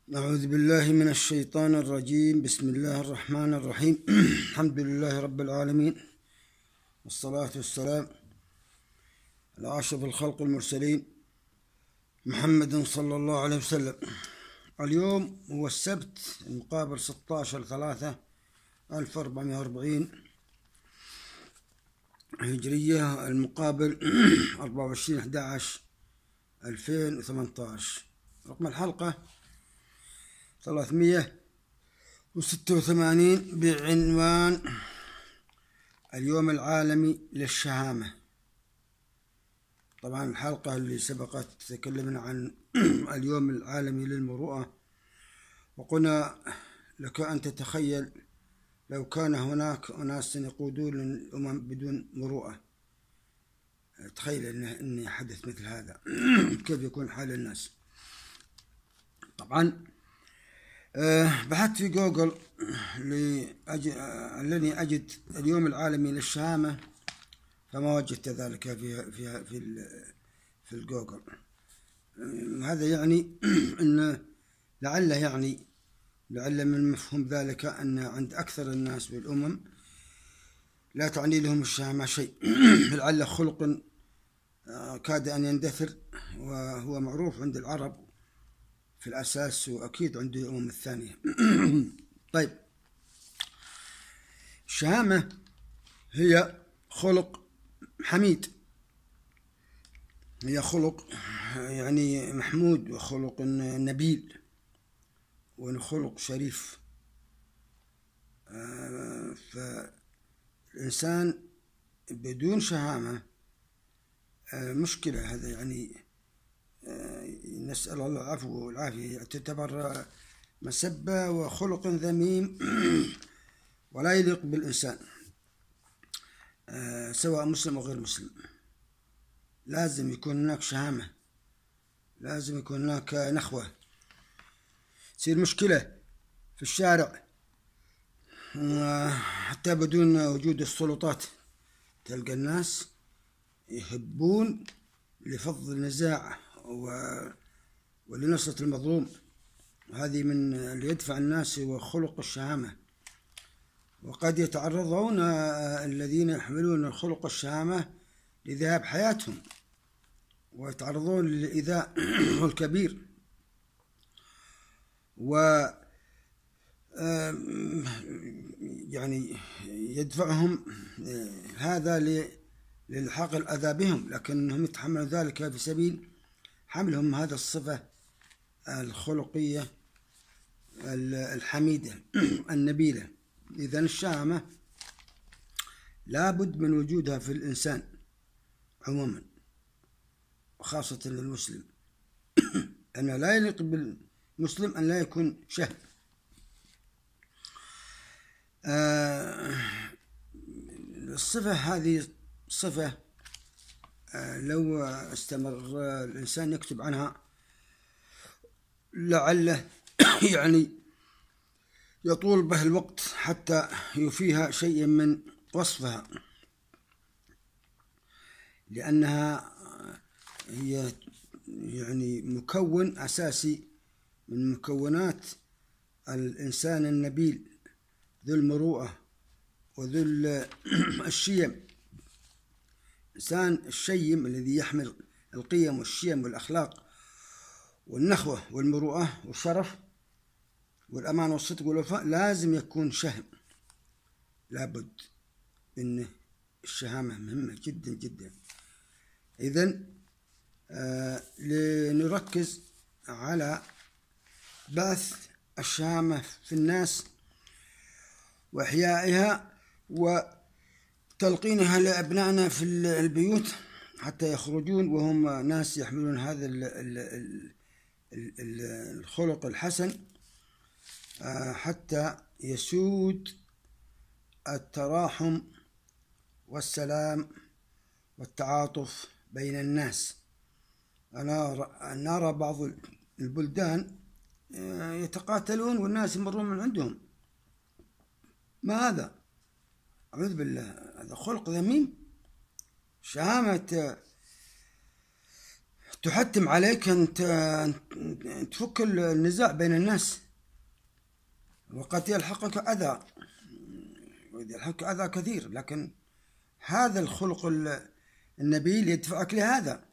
أعوذ بالله من الشيطان الرجيم. بسم الله الرحمن الرحيم. الحمد لله رب العالمين، والصلاة والسلام على أشرف الخلق المرسلين محمد صلى الله عليه وسلم. اليوم هو السبت المقابل 16/3/1440 هجرية، المقابل 24/11/2018. رقم الحلقة 386 بعنوان اليوم العالمي للشهامة. طبعا الحلقة اللي سبقت تكلمنا عن اليوم العالمي للمروءة، وقلنا لك أن تتخيل لو كان هناك أناس يقودون الأمم بدون مروءة. تخيل أن حدث مثل هذا كيف يكون حال الناس. طبعا بحثت في جوجل لأنني أجد اليوم العالمي للشهامة، فما وجدت ذلك في الجوجل. هذا يعني أن لعل من مفهوم ذلك أن عند أكثر الناس بالأمم لا تعني لهم الشهامة شيء. لعل خلق كاد أن يندثر، وهو معروف عند العرب في الأساس، وأكيد عند الأمم الثانية. طيب، الشهامة هي خلق حميد، هي خلق يعني محمود، وخلق نبيل، وخلق شريف. فالإنسان بدون شهامة مشكلة. هذا يعني نسأل الله العفو والعافية، تعتبر مسبة وخلق ذميم ولا يليق بالإنسان، سواء مسلم أو غير مسلم. لازم يكون هناك شهامة، لازم يكون هناك نخوة. تصير مشكلة في الشارع حتى بدون وجود السلطات، تلقى الناس يهبون لفض النزاع ولنصرة المظلوم. هذه من اللي يدفع الناس هو خلق الشهامة. وقد يتعرضون الذين يحملون خلق الشهامة لذهاب حياتهم، ويتعرضون للإيذاء الكبير، و يعني يدفعهم هذا للحاق الأذى بهم، لكنهم يتحملون ذلك في سبيل حملهم هذا الصفة الخلقية الحميدة النبيلة. إذن الشهامة لابد من وجودها في الإنسان عموما، وخاصة للمسلم، أن لا يليق بالمسلم أن لا يكون شهم. الصفة هذه صفة لو استمر الإنسان يكتب عنها لعله يعني يطول به الوقت حتى يوفيها شيء من وصفها، لأنها هي يعني مكون أساسي من مكونات الإنسان النبيل ذو المروءة وذو الشيم. الإنسان الشيم الذي يحمل القيم والشيم والأخلاق والنخوة والمروءة والشرف والأمان والصدق والوفاء لازم يكون شهم. لابد إن الشهامة مهمة جدا جدا. إذن لنركز على بعث الشهامة في الناس وإحيائها وتلقينها لأبنائنا في البيوت حتى يخرجون وهم ناس يحملون هذا الخلق الحسن، حتى يسود التراحم والسلام والتعاطف بين الناس. أنا نرى بعض البلدان يتقاتلون والناس يمرون من عندهم. ما هذا؟ أعوذ بالله، هذا خلق ذميم. شهامة تحتم عليك أن تفك النزاع بين الناس، وقد يلحقك أذى، كثير، لكن هذا الخلق النبيل يدفعك لهذا.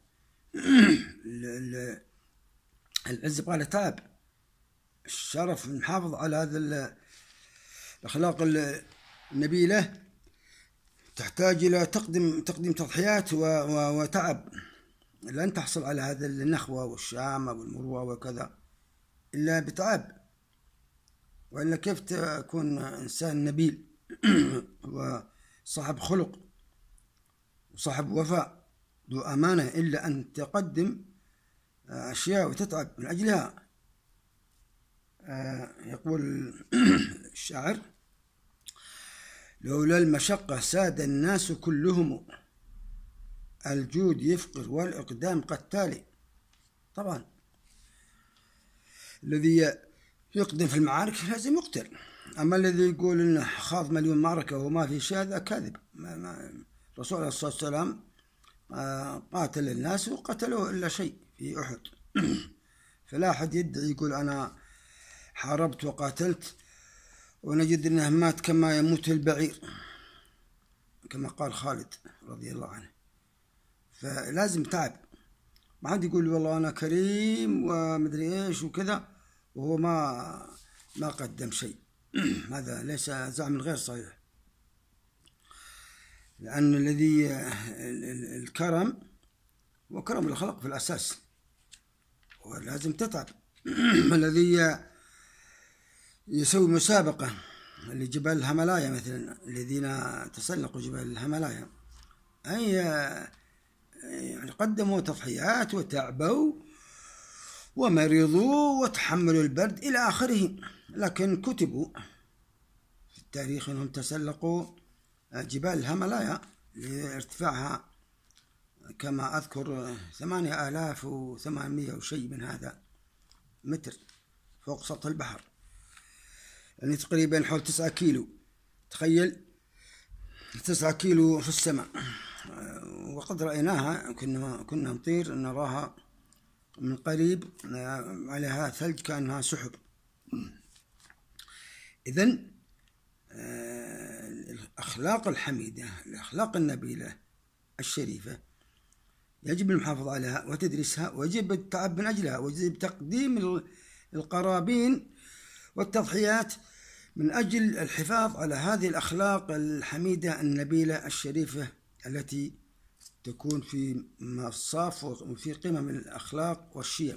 العز يبغى تعب، الشرف نحافظ على هذا الأخلاق النبيلة تحتاج إلى تقديم تضحيات وتعب. لن تحصل على هذا النخوة والشهامة والمروءة وكذا إلا بتعب، وإلا كيف تكون إنسان نبيل وصاحب خلق وصاحب وفاء ذو أمانة إلا أن تقدم أشياء وتتعب من أجلها. يقول الشاعر: لولا المشقة ساد الناس كلهم، الجود يفقر والإقدام قتال. طبعا الذي يقدم في المعارك لازم يقتل، أما الذي يقول إنه خاض مليون معركة وما في شيء هذا كاذب. الرسول عليه الصلاة والسلام قاتل الناس وقتلوه إلا شيء في أحد. فلا أحد يدعي يقول أنا حاربت وقاتلت، ونجد أنه مات كما يموت البعير، كما قال خالد رضي الله عنه. فلازم تعب، ما حد يقول والله أنا كريم ومدري إيش وكذا وهو ما قدم شيء. هذا ليس زعم غير صحيح، لأن الذي الكرم وكرم الخلق في الأساس، ولازم تتعب. الذي يسوي مسابقة لجبال الهيمالايا مثلا، الذين تسلقوا جبال الهيمالايا، أي يعني قدموا تضحيات وتعبوا ومرضوا وتحملوا البرد إلى آخره، لكن كتبوا في التاريخ أنهم تسلقوا جبال الهيمالايا لارتفاعها كما أذكر 8800 وشيء من هذا متر فوق سطح البحر، يعني تقريبا حول 9 كيلو. تخيل 9 كيلو في السماء، وقد رأيناها، كنا نطير نراها من قريب، عليها ثلج كأنها سحب. إذن الأخلاق الحميدة، الأخلاق النبيلة الشريفة يجب المحافظة عليها وتدريسها، ويجب التعب من أجلها، ويجب تقديم القرابين والتضحيات من أجل الحفاظ على هذه الأخلاق الحميدة النبيلة الشريفة التي تكون في مصاف وفي قمم الأخلاق والشيم.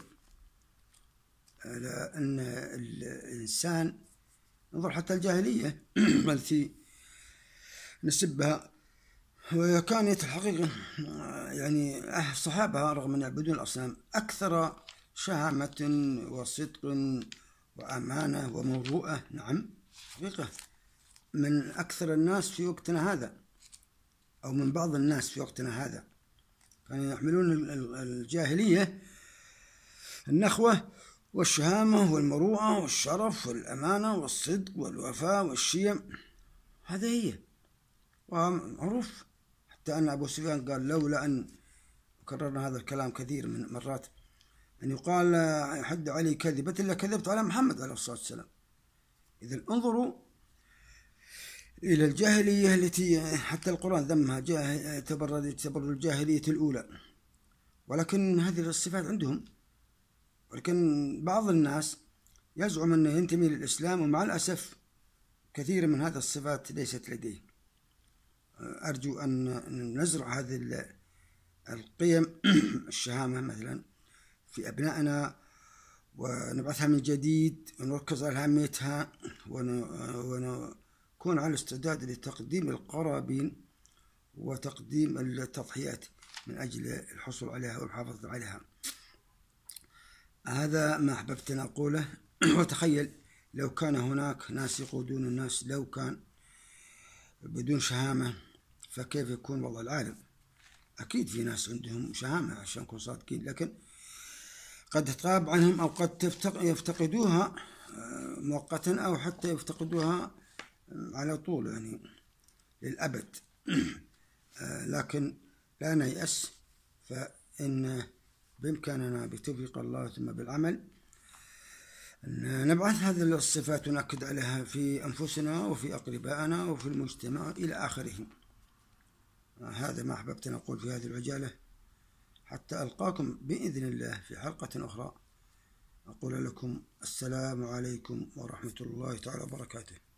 لأن الإنسان انظر حتى الجاهلية التي نسبها، وكانت الحقيقة يعني الصحابة رغم أن يعبدون الأصنام أكثر شهامة وصدق وأمانة ومروءة، نعم حقيقة، من أكثر الناس في وقتنا هذا، أو من بعض الناس في وقتنا هذا. كانوا يحملون الجاهلية النخوة والشهامة والمروءة والشرف والأمانة والصدق والوفاء والشيم، هذا هي ومعروف. حتى أن أبو سفيان قال لولا أن، كررنا هذا الكلام كثير من مرات، أن يقال حد علي كذبة إلا كذبت على محمد عليه الصلاة والسلام. إذا انظروا إلى الجاهلية التي حتى القرآن ذمها، تبرد الجاهلية الأولى، ولكن هذه الصفات عندهم. ولكن بعض الناس يزعم أنه ينتمي للإسلام، ومع الأسف كثير من هذه الصفات ليست لديه. أرجو أن نزرع هذه القيم الشهامة مثلا في أبنائنا، ونبعثها من جديد، ونركز على أهميتها، ونكون على استعداد لتقديم القرابين وتقديم التضحيات من أجل الحصول عليها والمحافظة عليها. هذا ما أحببت أن أقوله. وتخيل لو كان هناك ناس يقودون الناس لو كان بدون شهامة، فكيف يكون وضع العالم؟ أكيد في ناس عندهم شهامة عشان نكون صادقين، لكن قد تغاب عنهم، أو قد يفتقدوها مؤقتا، أو حتى يفتقدوها على طول، يعني للأبد. لكن لا نيأس، فإن بإمكاننا بتوفيق الله ثم بالعمل أن نبعث هذه الصفات ونأكد عليها في أنفسنا وفي أقربائنا وفي المجتمع إلى آخره. هذا ما أحببت أن أقول في هذه العجالة، حتى ألقاكم بإذن الله في حلقة أخرى. أقول لكم السلام عليكم ورحمة الله تعالى وبركاته.